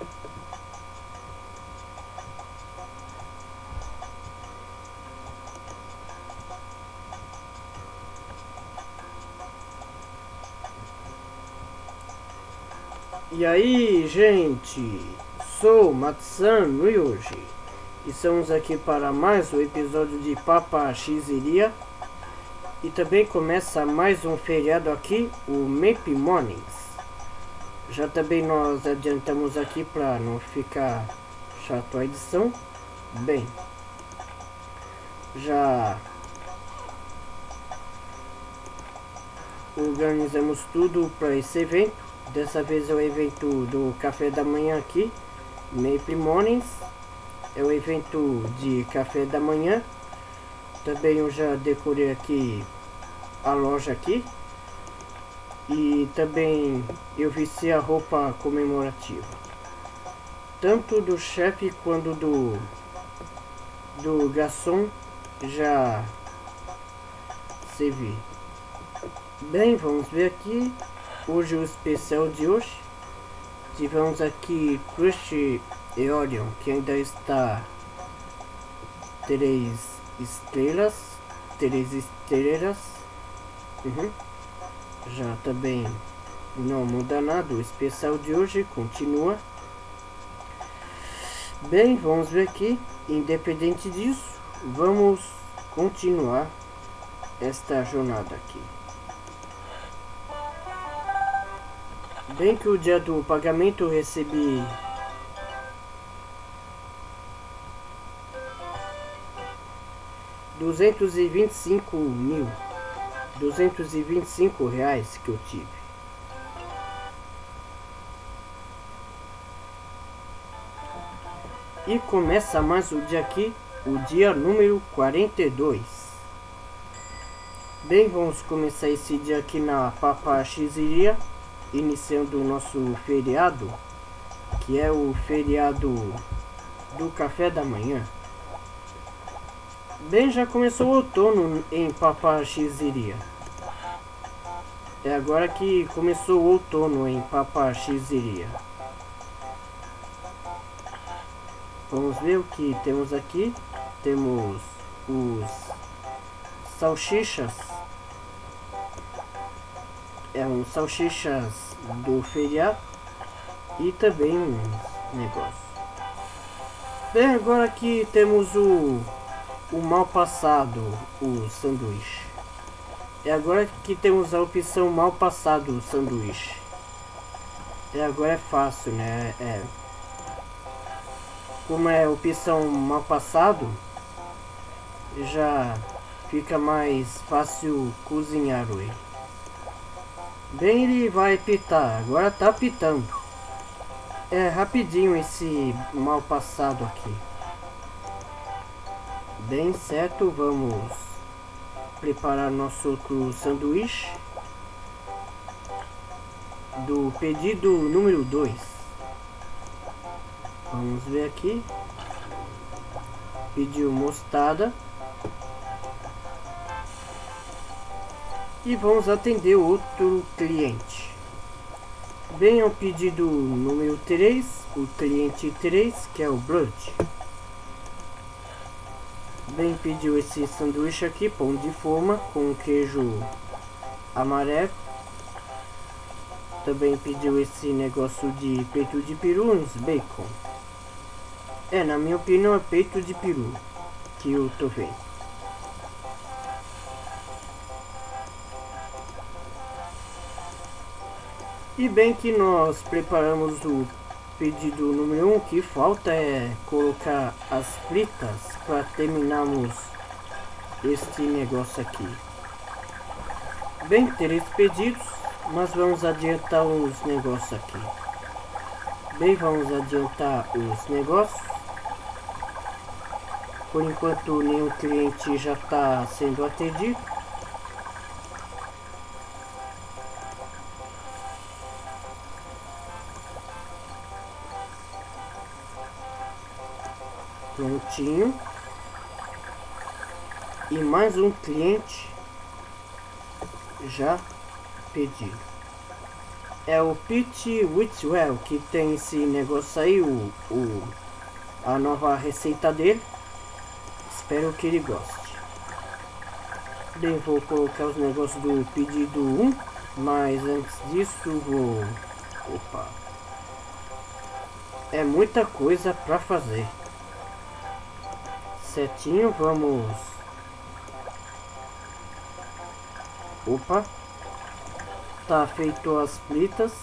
E aí, gente, sou Matsan Ryuji e estamos aqui para mais um episódio de Papa Shizeria. E também começa mais um feriado aqui, o Map Mornings. Já também nós adiantamos aqui para não ficar chato a edição. Bem, já organizamos tudo para esse evento. Dessa vez é o evento do café da manhã aqui, Maple Mornings. É o evento de café da manhã. Também eu já decorei aqui a loja aqui. E também eu vesti a roupa comemorativa. Tanto do chefe quanto do garçom já se vi. Bem, vamos ver aqui. Hoje o especial de hoje, tivemos aqui Crush e Orion, que ainda está 3 estrelas. Já também não muda nada, o especial de hoje continua. Bem, vamos ver aqui, independente disso, vamos continuar esta jornada aqui. Bem que o dia do pagamento eu recebi R$225.225 que eu tive. E começa mais o dia aqui, o dia número 42. Bem, vamos começar esse dia aqui na Papa Shizeria, iniciando o nosso feriado, que é o feriado do café da manhã. Bem, já começou o outono em Papa Shizeria. É agora que começou o outono em Papa Shizeria. Vamos ver o que temos aqui. Temos os salsichas. Salsichas do feriado e também um negócio. Bem, agora aqui temos o mal passado, o sanduíche. É agora que temos a opção mal passado, o sanduíche. Agora é fácil, né? Como é a opção mal passado, já fica mais fácil cozinhar ele. Bem, ele vai pitar, agora tá pitando. É rapidinho esse mal passado aqui. Bem, certo, vamos preparar nosso outro sanduíche do pedido número 2. Vamos ver aqui. Pediu mostarda. E vamos atender outro cliente. Bem, ao pedido número 3, o cliente 3, que é o Blood. Bem, pediu esse sanduíche aqui, pão de forma com queijo amarelo. Também pediu esse negócio de peito de peru, uns bacon. Na minha opinião é peito de peru que eu tô vendo. E bem que nós preparamos o pedido número 1, que falta é colocar as fritas para terminarmos este negócio aqui. Bem, 3 pedidos, mas vamos adiantar os negócios aqui. Bem, vamos adiantar os negócios. Por enquanto nenhum cliente já está sendo atendido. Prontinho. E mais um cliente já pedido. é o Pete Whitwell, que tem esse negócio aí, a nova receita dele. Espero que ele goste. Bem, vou colocar os negócios do pedido 1, mas antes disso vou... Opa! É muita coisa pra fazer. Certinho, vamos... Opa! Tá feito as fritas.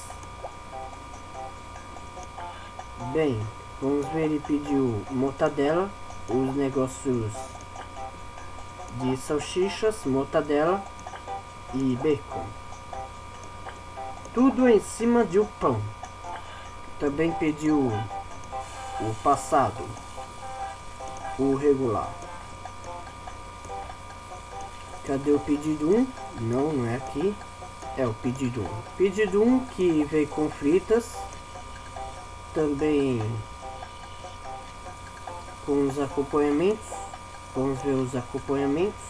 Bem, vamos ver, ele pediu mortadela, os negócios de salsichas, mortadela e bacon. Tudo em cima de um pão. Também pediu o passado, o regular. Cadê o pedido 1? Não, não é aqui. É o pedido 1. Pedido 1 que veio com fritas. Também com os acompanhamentos. Vamos ver os acompanhamentos.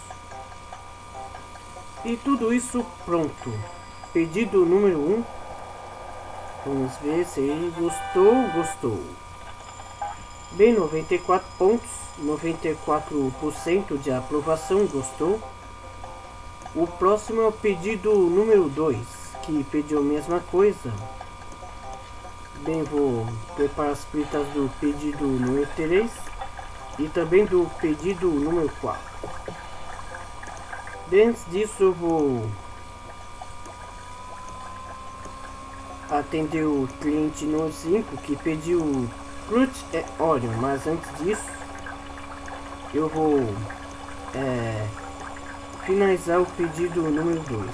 E tudo isso pronto. Pedido número 1. Vamos ver se ele gostou. Bem, 94 pontos. 94% de aprovação, gostou. O próximo é o pedido número 2, que pediu a mesma coisa. Bem, vou preparar as fritas do pedido número 3 e também do pedido número 4. Bem, antes disso eu vou atender o cliente número 5 que pediu Crut e Oreo, mas antes disso eu vou finalizar o pedido número 2.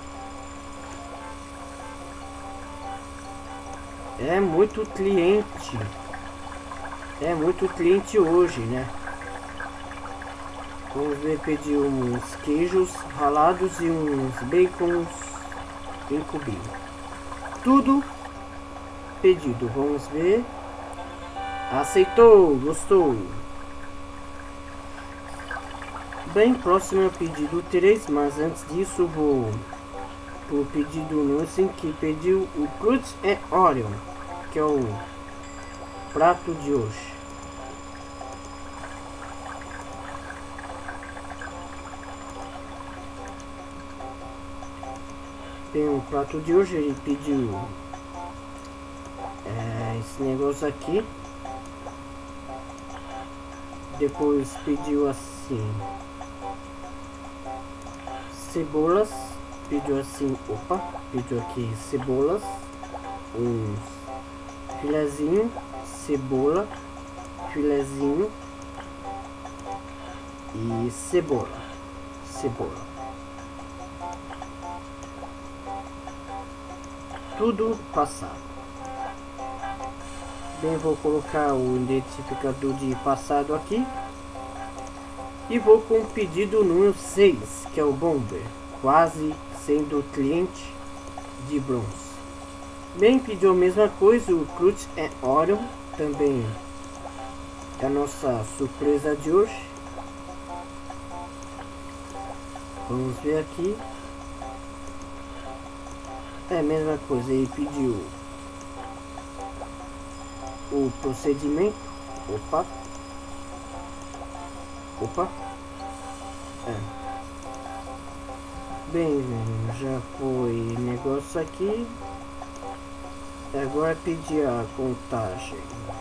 É muito cliente hoje, né? Vamos ver, pedir uns queijos ralados e uns bacons em cubinho. Tudo pedido, vamos ver. Aceitou, gostou. Bem, próximo é o pedido 3, mas antes disso vou pro pedido número 5, que pediu o Crut e Oreo, que é o prato de hoje. Tem um prato de hoje, ele pediu esse negócio aqui. Depois pediu assim cebolas, pediu assim, pediu aqui cebolas, uns filezinho, cebola, filezinho e cebola. Tudo passado. Bem, vou colocar o identificador de passado aqui. E vou com o pedido número 6, que é o Bomber, quase sendo cliente de bronze. Bem, pediu a mesma coisa, o Crut e Oreo, também é a nossa surpresa de hoje. Vamos ver aqui. É a mesma coisa, ele pediu o procedimento. Opa. Bem, já foi negócio aqui. Agora pedir a contagem.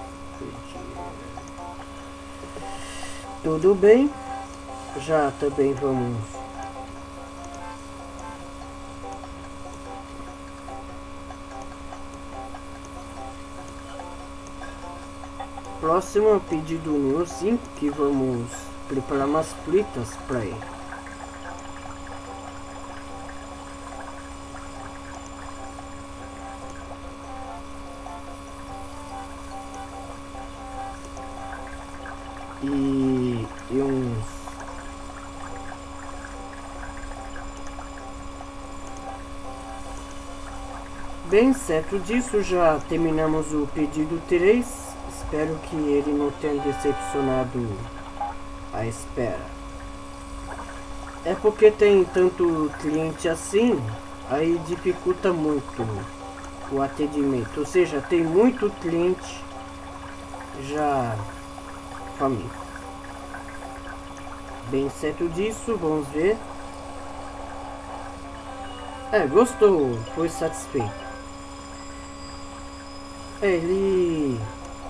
Tudo bem. Já também vamos próximo é o pedido número 5, que vamos preparar umas fritas para ele. E uns bem, certo disso, já terminamos o pedido 3. Espero que ele não tenha decepcionado a espera. É porque tem tanto cliente assim, aí dificulta muito o atendimento, ou seja, tem muito cliente já faminto. Bem certo disso, vamos ver. Gostou, foi satisfeito. Ele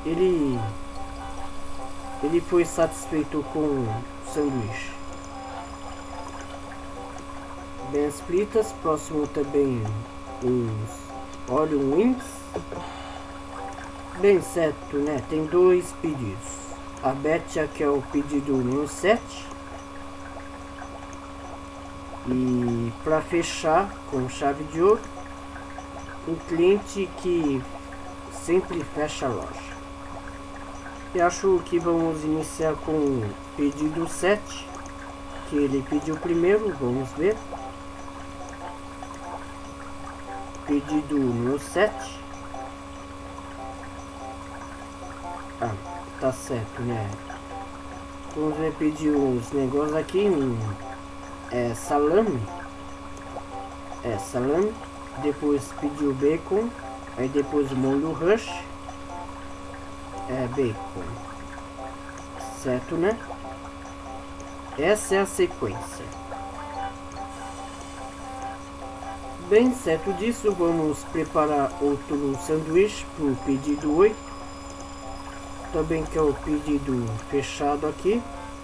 foi satisfeito com o sanduíche. Bem as fritas, próximo também os onion wings. Bem certo, né? Tem 2 pedidos. A Betia, que é o pedido número 7. E para fechar com chave de ouro, um cliente que sempre fecha a loja. E acho que vamos iniciar com o pedido 7, que ele pediu primeiro, vamos ver. Pedido número 7. Tá certo, né? Vamos ver, pedir os negócios aqui. Salame. Salame. Depois pediu bacon. Aí depois molho rush. Bacon. Certo, né? Essa é a sequência. Bem certo disso, vamos preparar outro sanduíche para o pedido 8. Também que é o pedido fechado aqui.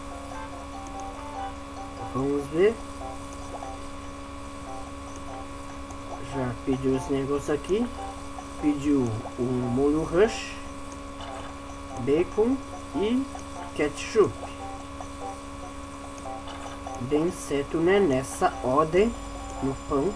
Vamos ver. Já pediu os negócios aqui. Pediu o molho rush, bacon e ketchup. Bem certo, né? Nessa ordem no pão.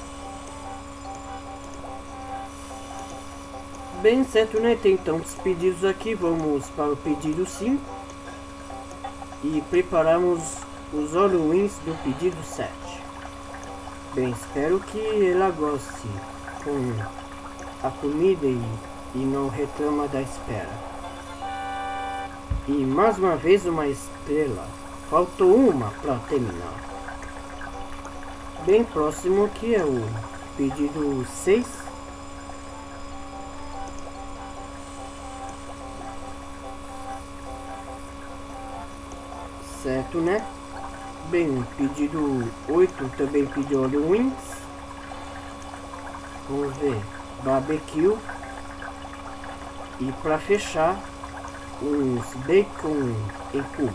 Bem certo, né? Tem tantos pedidos aqui. Vamos para o pedido 5 e preparamos os onion wings do pedido 7. Bem, espero que ela goste com a comida e não reclama da espera. E mais uma vez uma estrela. Faltou uma para terminar. Bem próximo aqui é o pedido 6. Certo, né? Bem, pedido 8 também pediu onion wings. Vamos ver, barbecue. E para fechar, uns bacon em cubo.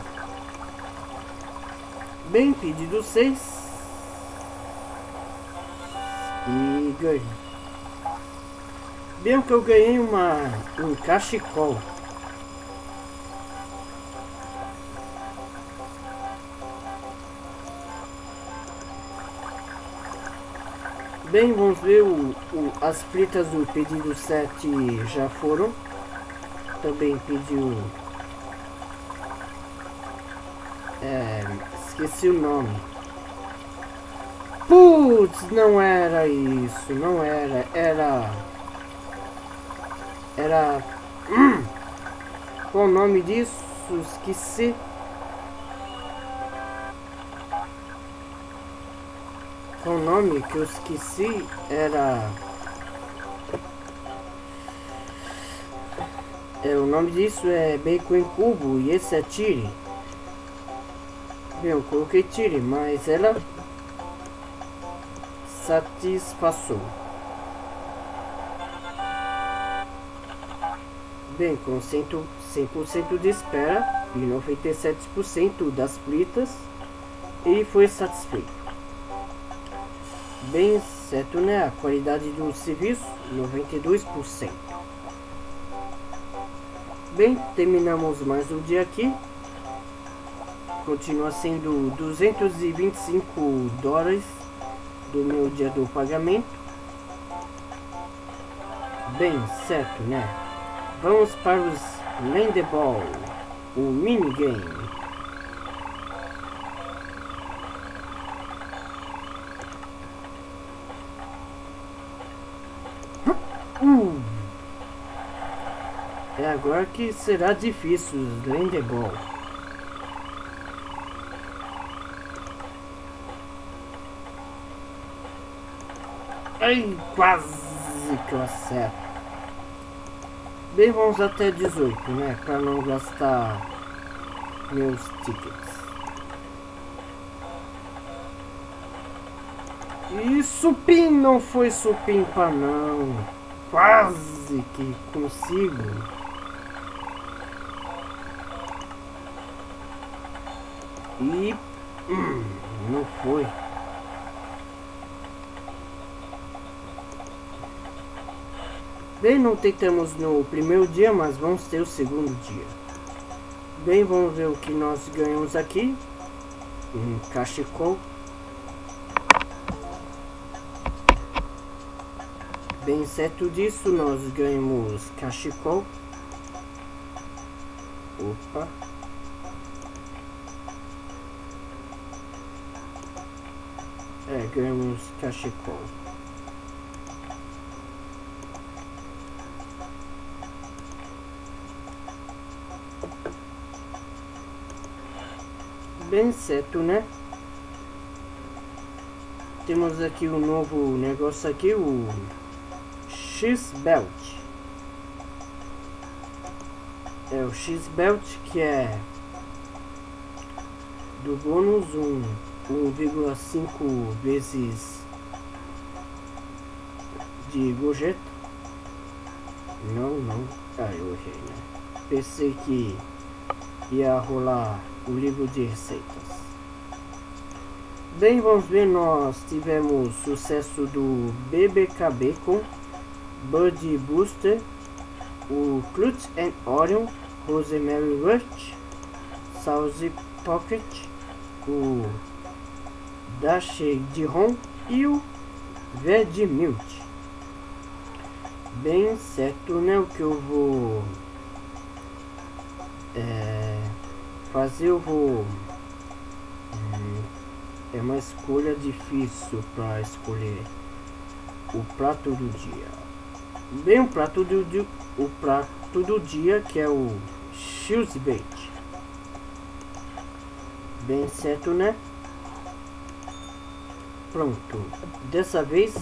Bem, pedido 6. E ganhei. Bem que eu ganhei um cachecol. Bem, vamos ver as fritas do pedido 7 já foram. Também pediu... esqueci o nome. Putz, não era isso, não era. Era... Qual o nome disso? Esqueci. Qual o nome que eu esqueci? Era... o nome disso é bacon em cubo e esse é tire. Bem, eu coloquei tire, mas ela satisfaçou. Bem, com 100% de espera e 97% das fritas, e foi satisfeito. Bem certo, né? A qualidade do serviço, 92%. Bem, terminamos mais um dia aqui. Continua sendo $225 do meu dia do pagamento. Bem certo, né? Vamos para os Landeball, o minigame. É agora que será difícil os Landeball. Ai, quase quase que eu acerto. Bem, vamos até 18, né? Pra não gastar meus tickets. E supim, não foi supimpa não. Quase que consigo. E não foi. Bem, não tentamos no primeiro dia, mas vamos ter o segundo dia. Bem, vamos ver o que nós ganhamos aqui. Cachecol. Bem, certo disso, nós ganhamos cachecol. Opa. Ganhamos cachecol. Bem certo, né? Temos aqui um novo negócio aqui, o X-Belt. O X-Belt que é do bônus 1,5 vezes de gorjeta. Não. Eu errei, né? Pensei que ia rolar o livro de receitas. Bem, vamos ver, nós tivemos sucesso do BBK Bacon, Buddy Booster, o Clutch and Orion, Rosemary Rush, Sauce Pocket, o Dash de Ron e o Vedmilk. Bem certo, né? O que eu vou fazer, eu vou é uma escolha difícil para escolher o prato do dia. Bem, o prato do dia que é o X-Bait. Bem certo, né? Pronto. Dessa vez,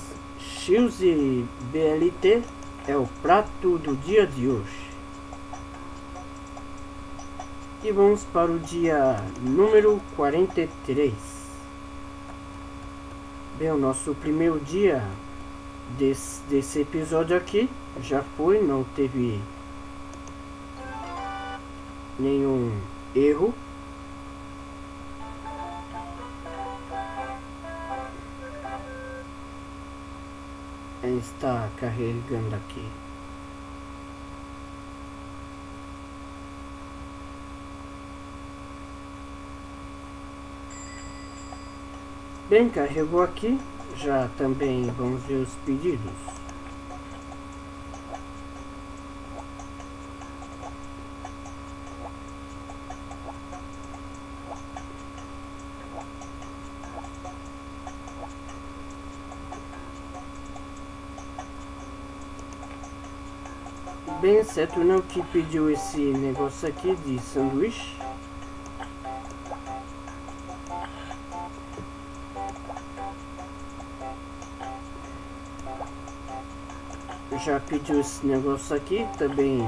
X-BLT é o prato do dia de hoje. E vamos para o dia número 43. Bem, o nosso primeiro dia desse episódio aqui já foi, não teve nenhum erro. Está carregando aqui. Bem, carregou aqui. Já também vamos ver os pedidos. Bem certo, não, que pediu esse negócio aqui de sanduíche. Já pediu esse negócio aqui também.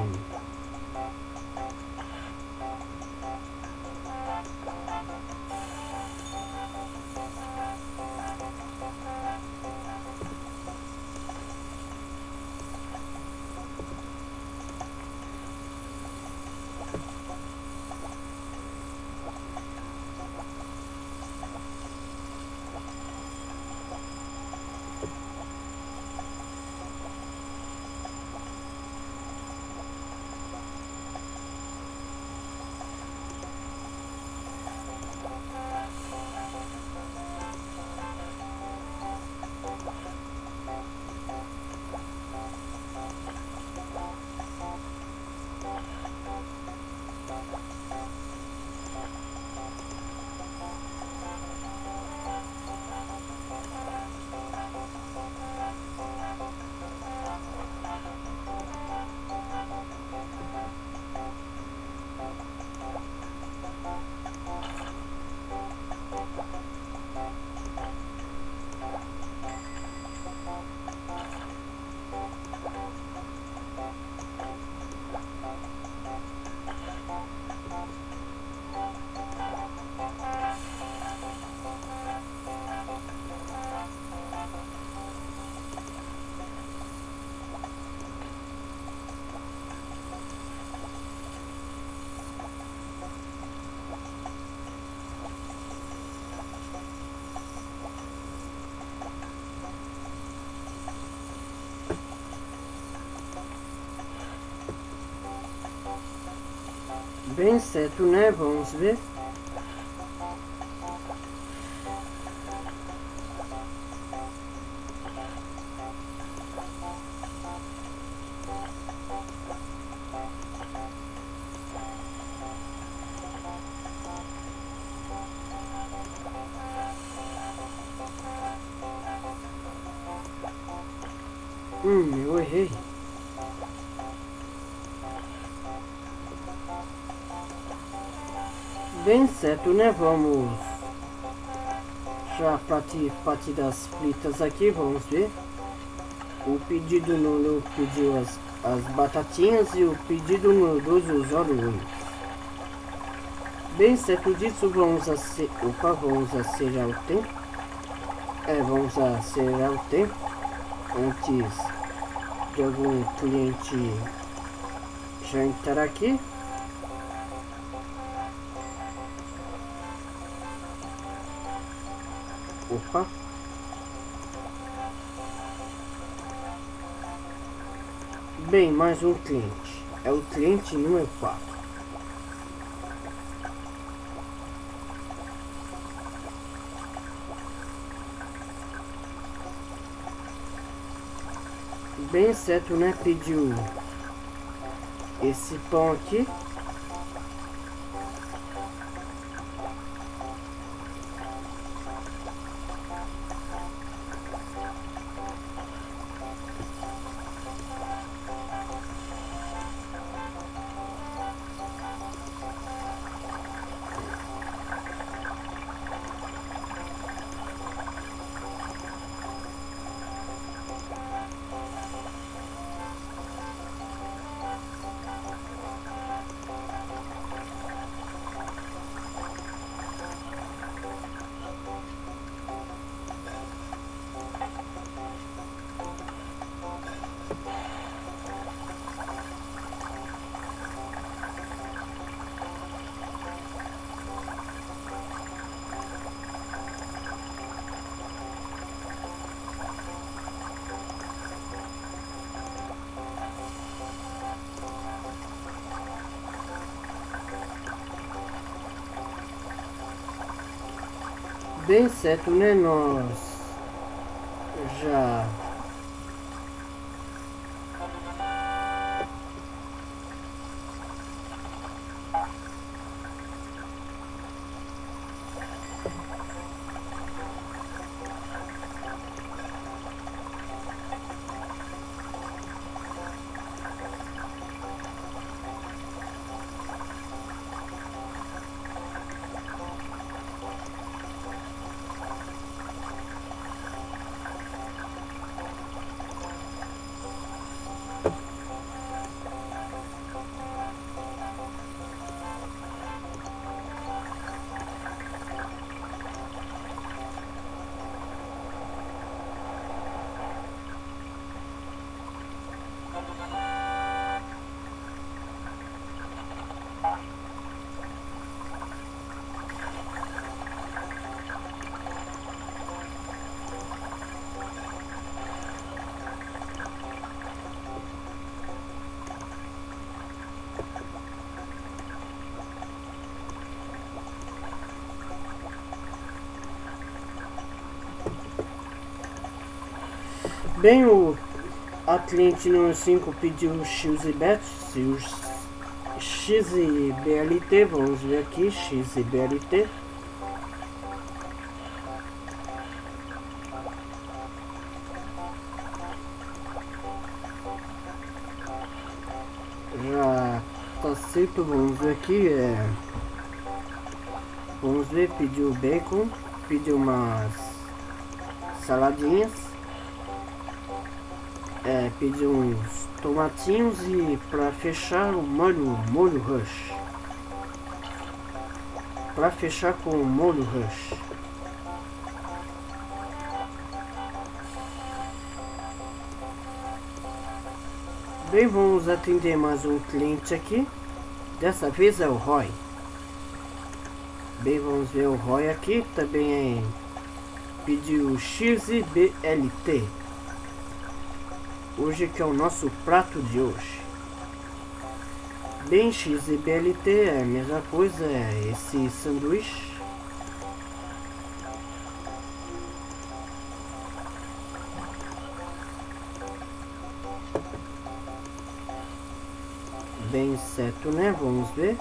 Bem certo, né? Vamos ver. Eu errei. Bem certo, né? Vamos já partir das fritas aqui, vamos ver. O pedido no pediu as batatinhas e o pedido no 2 os olhos. Bem certo disso, vamos acelerar o tempo. Vamos acelerar o tempo antes de algum cliente já entrar aqui. Opa. Bem, mais um cliente. É o cliente número 4. Bem certo, né? Pediu esse pão aqui. Bem certo, né? Nós já bem, a cliente número 5 pediu X e BLT, vamos ver aqui, X e BLT. Já tá certo, vamos ver aqui, vamos ver, pediu bacon, pediu umas saladinhas. Pedi uns tomatinhos e para fechar o molho rush. Para fechar com o molho rush. Bem, vamos atender mais um cliente aqui. Dessa vez é o Roy. Bem, vamos ver o Roy aqui. Também pediu XBLT. Hoje que é o nosso prato de hoje. Bem, X e BLT é a mesma coisa, é esse sanduíche. Bem certo, né? Vamos ver.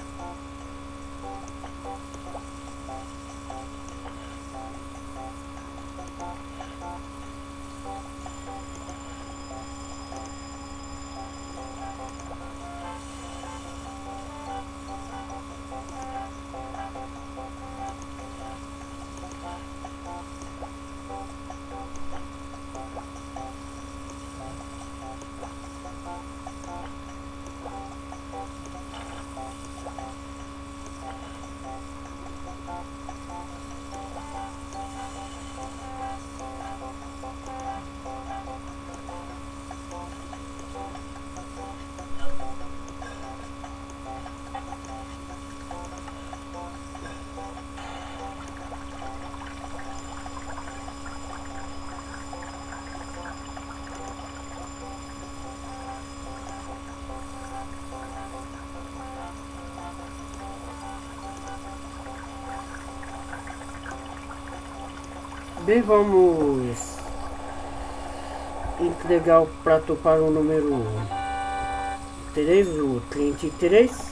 Bem, vamos entregar o prato para o número 3, o cliente 3.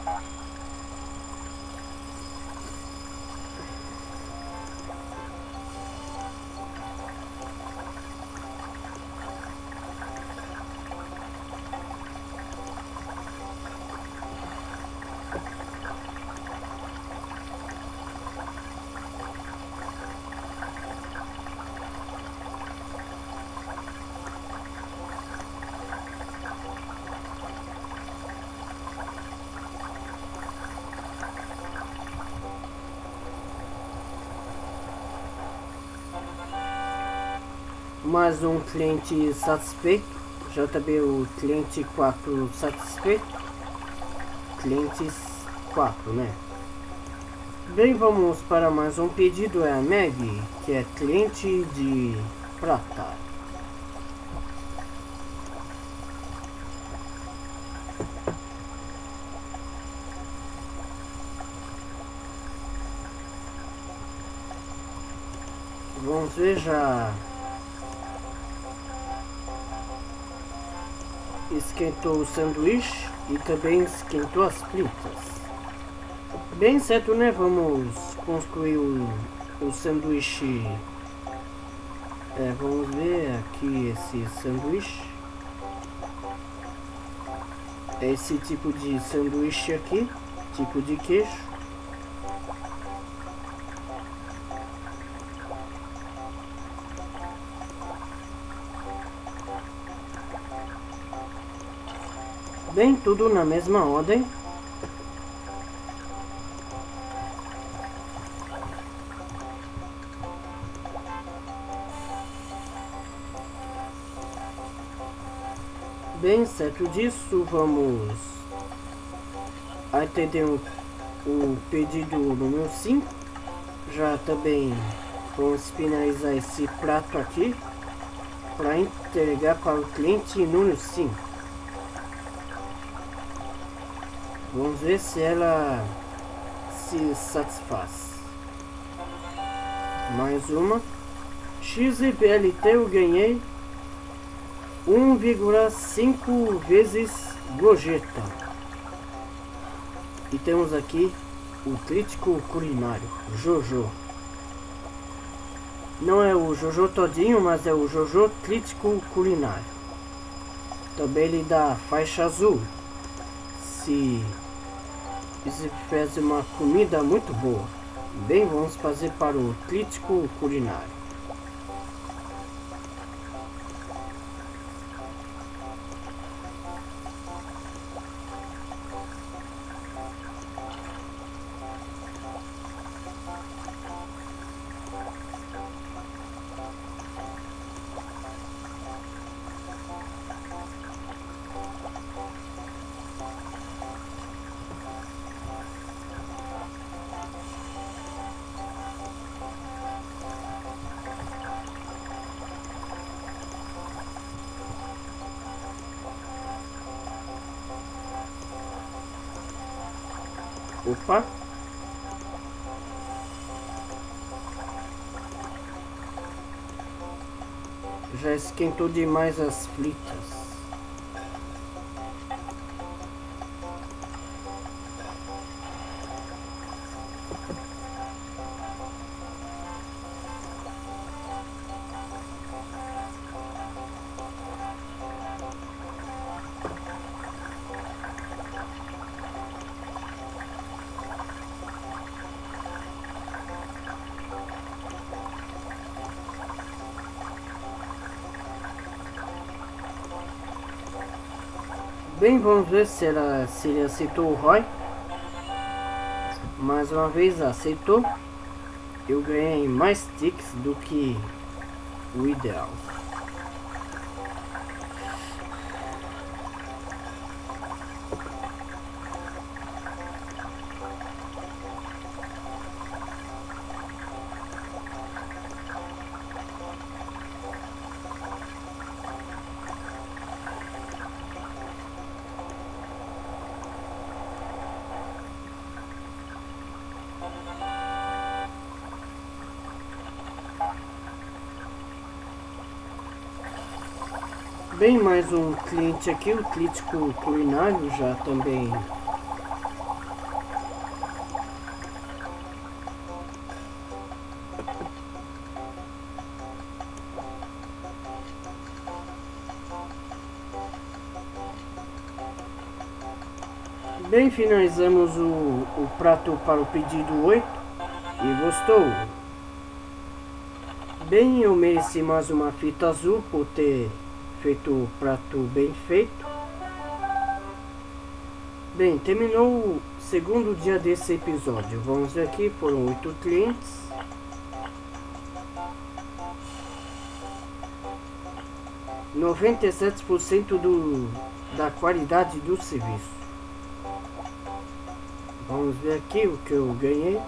Mais um cliente satisfeito. JB, o cliente 4 satisfeito. Clientes 4, né? Bem, vamos para mais um pedido. É a Meg, que é cliente de prata. Vamos ver, já esquentou o sanduíche e também esquentou as fritas. Bem certo, né? Vamos construir o sanduíche. Vamos ver aqui esse sanduíche. É esse tipo de sanduíche aqui, tipo de queijo. Bem, tudo na mesma ordem. Bem, certo disso, vamos atender o pedido número 5. Já também vamos finalizar esse prato aqui para entregar para o cliente número 5. Vamos ver se ela se satisfaz. Mais uma. XBLT eu ganhei 1,5 vezes gorjeta. E temos aqui o crítico culinário, Jojo. Não é o Jojo todinho, mas é o Jojo crítico culinário. Também ele dá faixa azul. Se faz uma comida muito boa. Bem, vamos fazer para o crítico culinário. Opa. Já esquentou demais as fritas. Bem, vamos ver se ele aceitou o ROI. Mais uma vez aceitou. Eu ganhei mais ticks do que o ideal. Bem, mais um cliente aqui, o crítico culinário já também. Bem, finalizamos o prato para o pedido 8 e gostou. Bem, eu mereci mais uma fita azul por ter feito o prato bem feito. Bem, terminou o segundo dia desse episódio. Vamos ver aqui, foram 8 clientes. %97% da qualidade do serviço. Vamos ver aqui o que eu ganhei.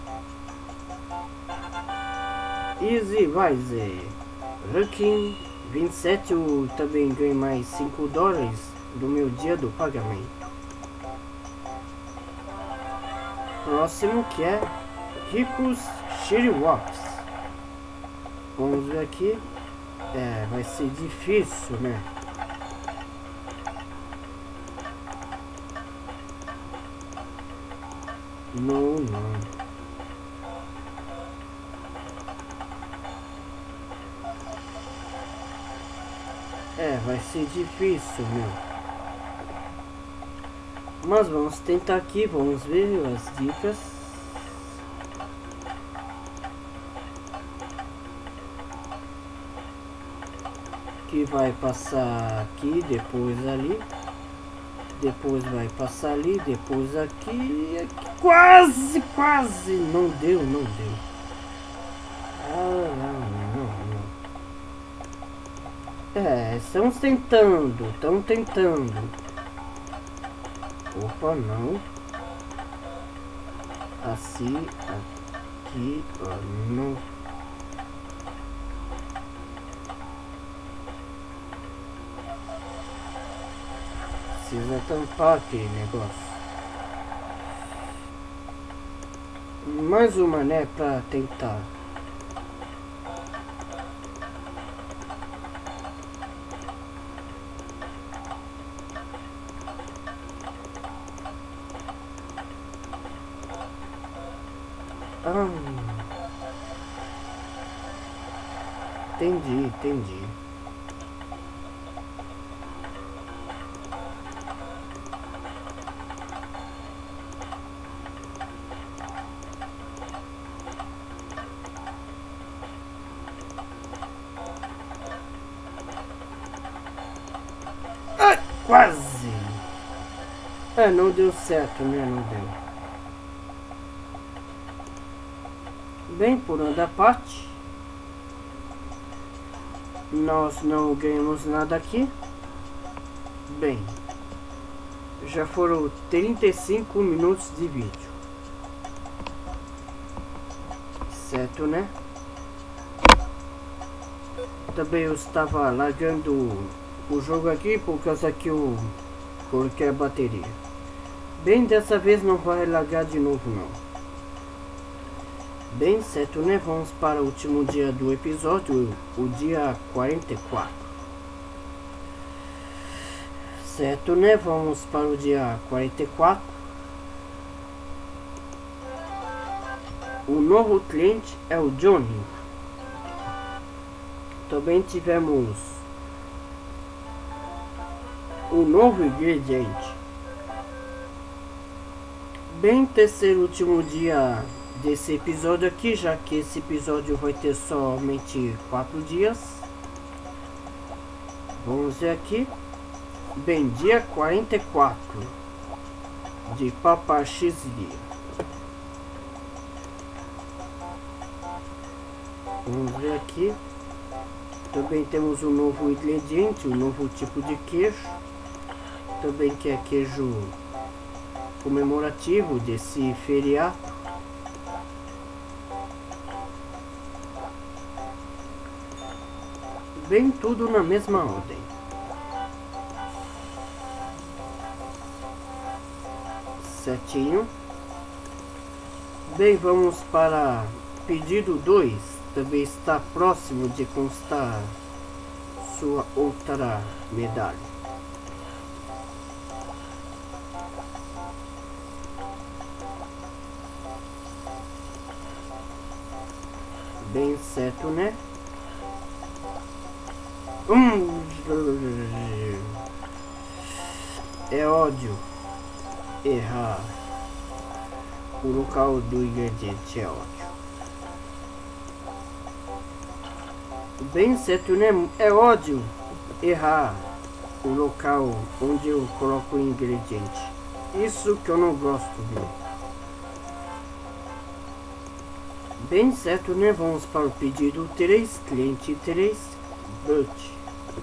Easy Wise Ranking 27, eu também ganhei mais $5 do meu dia do pagamento. Próximo que é Ricos Shiriwops. Vamos ver aqui. Vai ser difícil, né? Não. Vai ser difícil, meu. Mas vamos tentar aqui, vamos ver as dicas. Que vai passar aqui, depois ali. Depois vai passar ali, depois aqui. Quase! Não deu. Estamos tentando. Opa, não. Assim, aqui, não. Precisa tampar aquele negócio. Mais uma, né, pra tentar. Entendi. Quase! Não deu certo, né? Não deu. Bem, por onda parte, nós não ganhamos nada aqui. Bem, já foram 35 minutos de vídeo. Certo, né? Também eu estava largando o jogo aqui por causa que eu coloquei a bateria. Bem, dessa vez não vai largar de novo não. Bem, certo, né? Vamos para o último dia do episódio, o dia 44. Certo, né? Vamos para o dia 44. O novo cliente é o Johnny. Também tivemos o novo ingrediente. Bem, terceiro último dia desse episódio aqui, já que esse episódio vai ter somente 4 dias. Vamos ver aqui. Bem, dia 44 de Papa X-Dia. Vamos ver aqui. Também temos um novo ingrediente, um novo tipo de queijo. Também que é queijo comemorativo desse feriado. Bem, tudo na mesma ordem. Certinho. Bem, vamos para pedido 2. Também está próximo de constar sua outra medalha. Bem, certo, né? É ódio errar. O local do ingrediente é ódio. Bem, certo, né? É ódio errar o local onde eu coloco o ingrediente. Isso que eu não gosto muito. Bem, certo, né? Vamos para o pedido 3, cliente 3, Butch.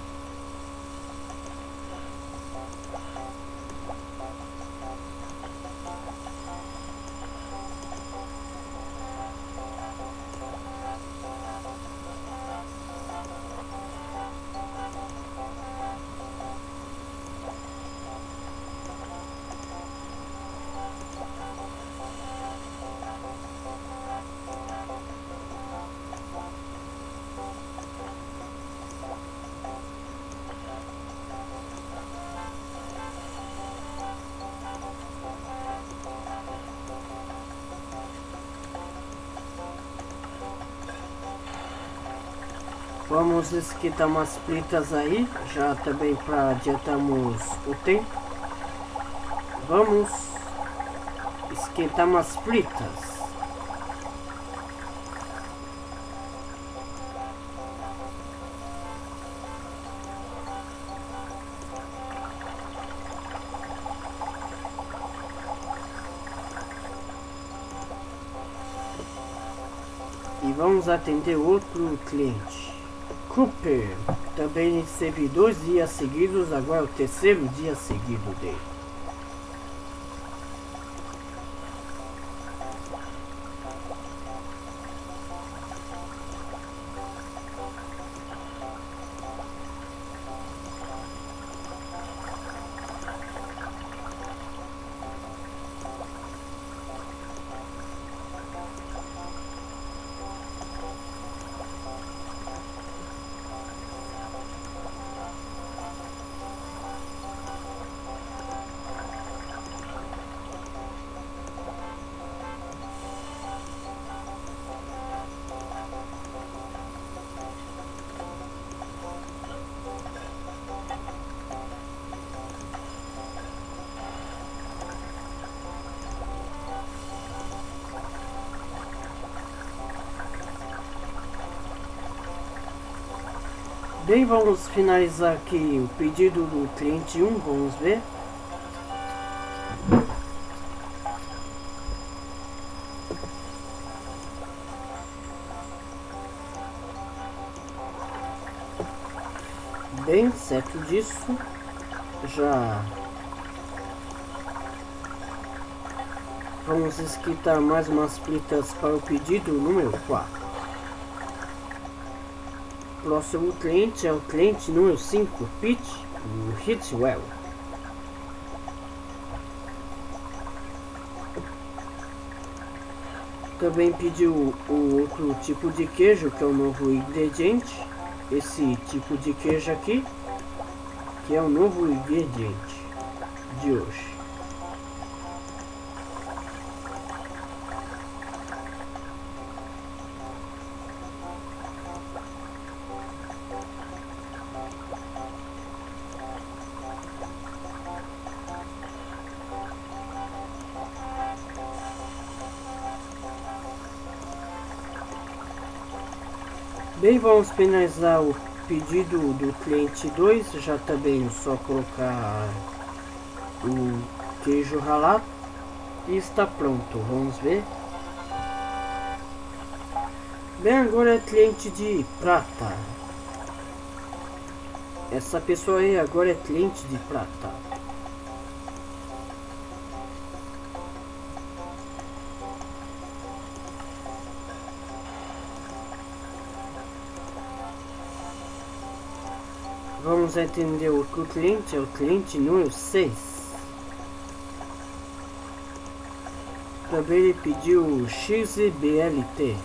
Vamos esquentar umas fritas aí, já também para adiantarmos o tempo. Vamos esquentar umas fritas. E vamos atender outro cliente. Cooper também esteve 2 dias seguidos, agora é o terceiro dia seguido dele. Bem, vamos finalizar aqui o pedido do cliente 1, vamos ver. Bem, certo disso, já vamos esquentar mais umas fritas para o pedido número 4. Próximo cliente é o cliente número 5, Pete Hitwell. Também pediu o outro tipo de queijo, que é o novo ingrediente. Esse tipo de queijo aqui, que é o novo ingrediente de hoje. Bem, vamos finalizar o pedido do cliente 2. Já também só colocar o queijo ralado e está pronto. Vamos ver. Bem, agora é cliente de prata. Essa pessoa aí agora é cliente de prata. Vamos entender o que o cliente é o cliente número 6. Também ele pediu o XBLT.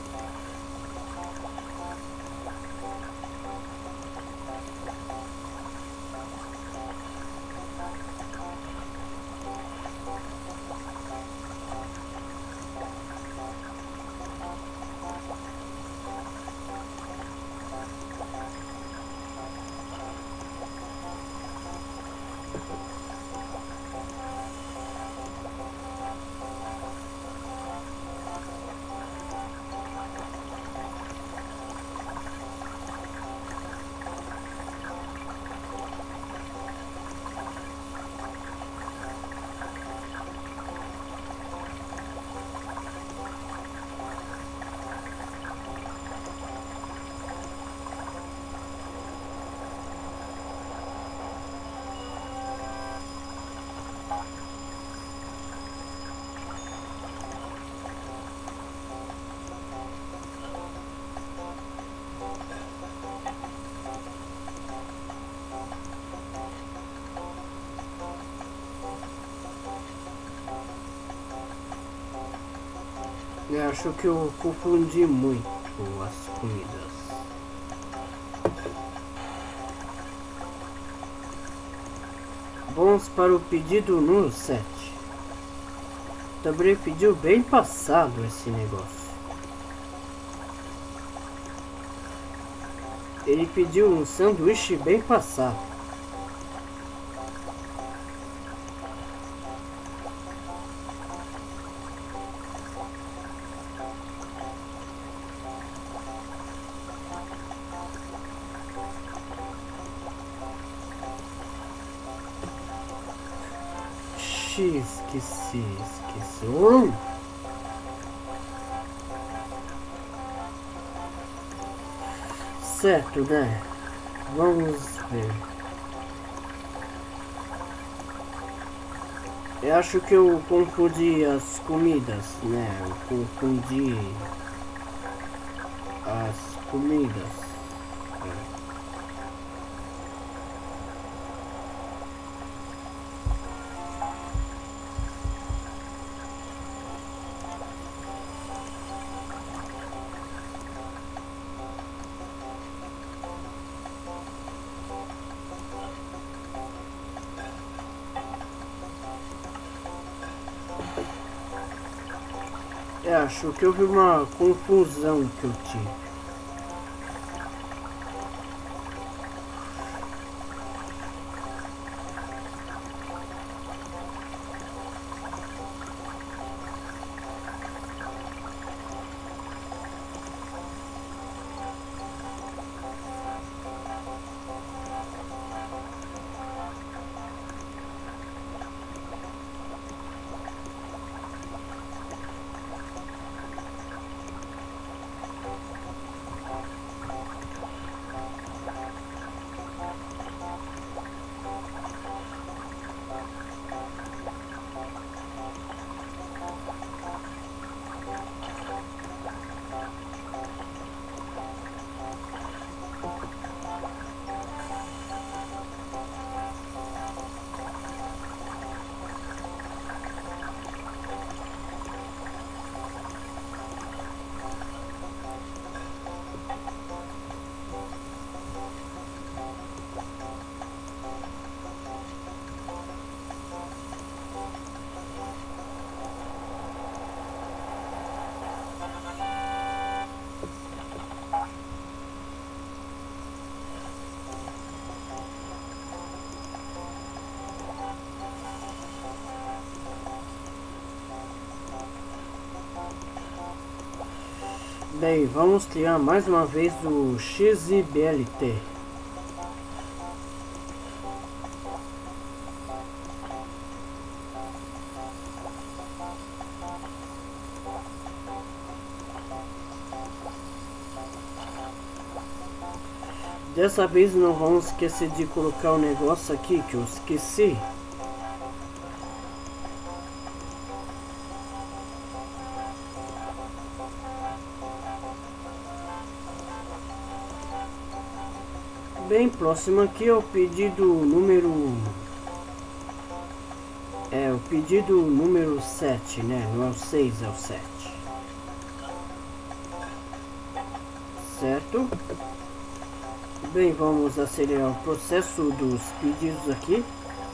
Eu acho que eu confundi muito as comidas. Vamos para o pedido número 7. Também pediu bem passado esse negócio. Ele pediu um sanduíche bem passado. Esqueci. Certo, né? Vamos ver. Eu acho que eu confundi as comidas, né? Eu confundi as comidas. Acho que houve uma confusão que eu tive. Bem, vamos criar mais uma vez o XIBLT. Dessa vez não vamos esquecer de colocar o negócio aqui que eu esqueci. Bem, próximo aqui é o pedido número... o pedido número 7, né? Não é o 6, é o 7. Certo? Bem, vamos acelerar o processo dos pedidos aqui.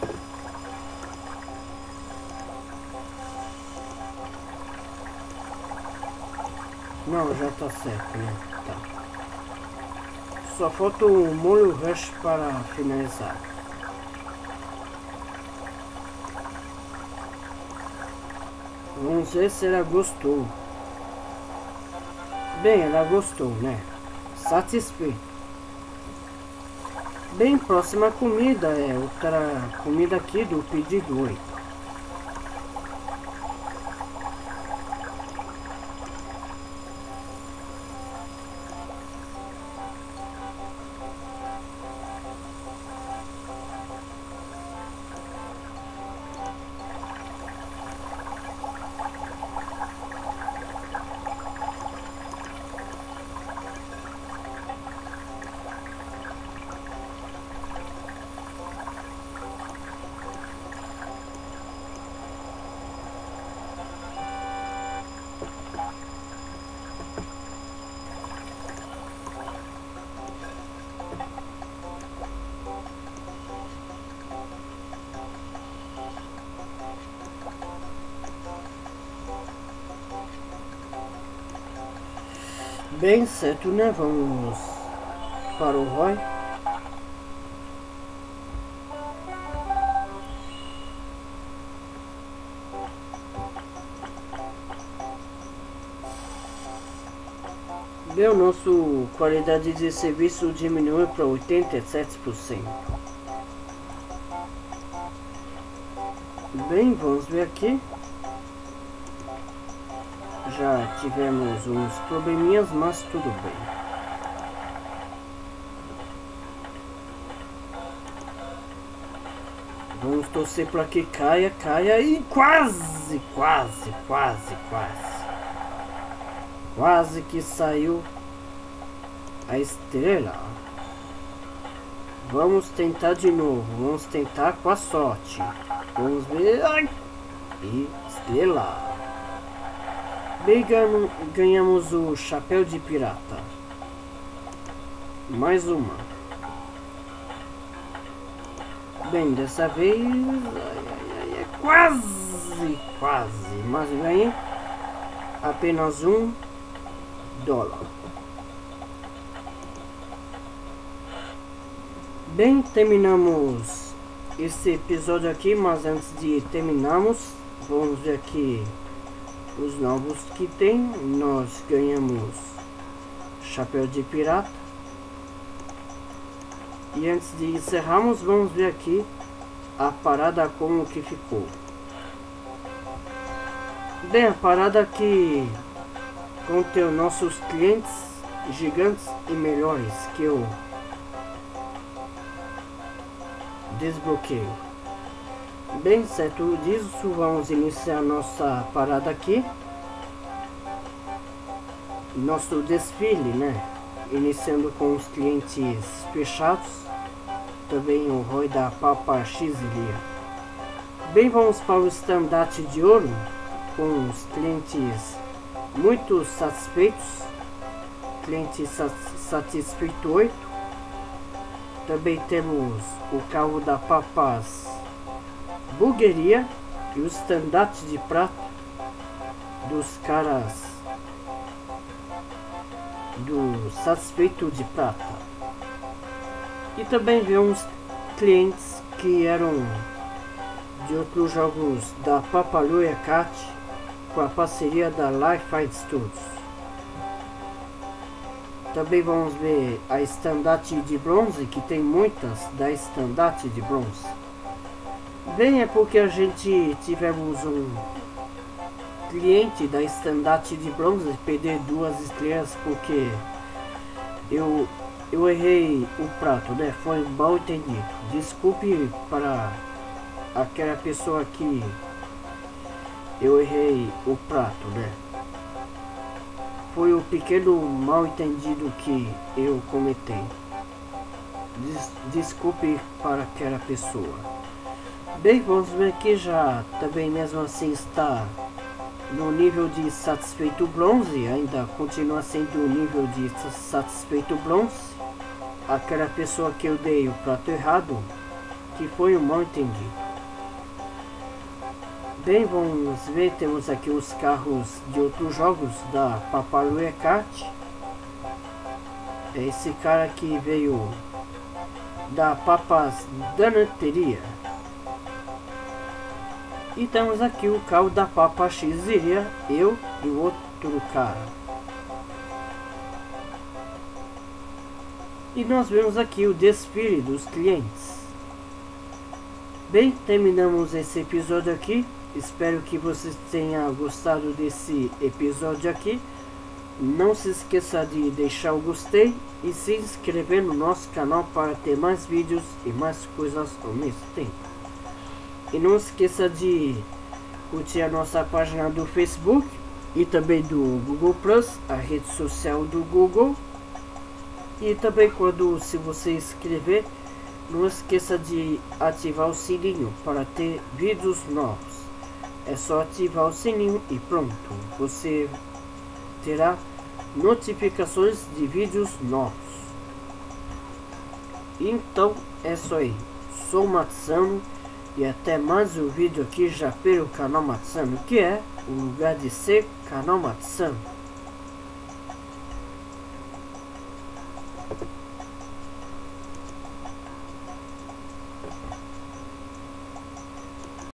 Não, já tá certo, né? Tá. Só falta o molho rush para finalizar. Vamos ver se ela gostou. Bem, ela gostou, né? Satisfeito. Bem, próxima comida é outra comida aqui do pedido 8. Bem, certo, né? Vamos para o ROI. Bem, o nosso qualidade de serviço diminuiu para 87%. Bem, vamos ver aqui. Já tivemos uns probleminhas, mas tudo bem. Vamos torcer para que caia e quase que saiu a estrela. Vamos tentar de novo, vamos tentar com a sorte. Vamos ver. Ai! E estrela. Bem, ganhamos o chapéu de pirata. Mais uma. Bem, dessa vez é quase, mas ganhei apenas $1. Bem, terminamos esse episódio aqui, mas antes de terminarmos, vamos ver aqui os novos que tem. Nós ganhamos chapéu de pirata. E antes de encerrarmos, vamos ver aqui a parada como que ficou. Bem, a parada aqui contém os nossos clientes gigantes e melhores que eu desbloqueio. Bem, certo disso, vamos iniciar nossa parada aqui. Nosso desfile, né? Iniciando com os clientes fechados. Também o ROI da Papa Xizilia. Bem, vamos para o estandarte de ouro. Com os clientes muito satisfeitos. Cliente satisfeito 8. Também temos o carro da Papas Burgueria e o estandarte de prata dos caras do satisfeito de prata. E também vemos clientes que eram de outros jogos da Papaluia Cat com a parceria da Li-Fi Studios. Também vamos ver a estandarte de bronze, que tem muitas da estandarte de bronze. Bem, é porque a gente tivemos um cliente da estandarte de bronze perder 2 estrelas porque eu errei o prato, né? Foi mal entendido. Desculpe para aquela pessoa que eu errei o prato, né? Foi um pequeno mal entendido que eu cometei. Desculpe para aquela pessoa. Bem, vamos ver que já também mesmo assim está no nível de satisfeito bronze. Ainda continua sendo o nível de satisfeito bronze. Aquela pessoa que eu dei o prato errado, que foi um mal entendido. Bem, vamos ver, temos aqui os carros de outros jogos da Papaluia Kart. É esse cara que veio da Papas Danateria. E temos aqui o carro da Papa X-Iria, eu e o outro cara. E nós vemos aqui o desfile dos clientes. Bem, terminamos esse episódio aqui. Espero que vocês tenham gostado desse episódio aqui. Não se esqueça de deixar o gostei e se inscrever no nosso canal para ter mais vídeos e mais coisas ao mesmo tempo. E não esqueça de curtir a nossa página do Facebook e também do Google Plus, a rede social do Google. E também se você inscrever, não esqueça de ativar o sininho para ter vídeos novos. É só ativar o sininho e pronto, você terá notificações de vídeos novos. Então é isso aí, sou o Matsano e até mais um vídeo aqui já pelo canal Matsano, que é o lugar de ser canal Matsano.